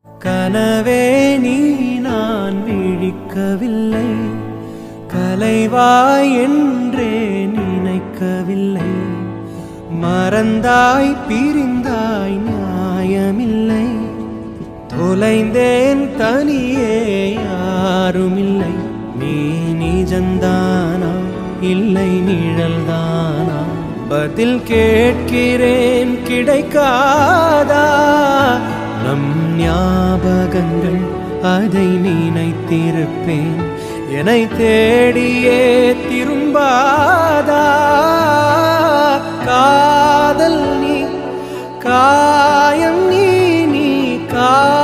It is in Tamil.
கனவே நீ நான் விழிக்கவில்லை, கலைவாய் என்றே நினைக்கவில்லை. மறந்தாய் பிரிந்தாய் நியாயமில்லை, தொலைந்தேன் தனியே யாருமில்லை. நீ நிஜந்தானா இல்லை நிழல்தானா, பதில் கேட்கிறேன் கிடைக்காதா. நம் ஞாபகங்கள் அதை நினைத்திருப்பேன், என்னை தேடியே திரும்பாதா. காதல் நீ காயம் நீ நீ கா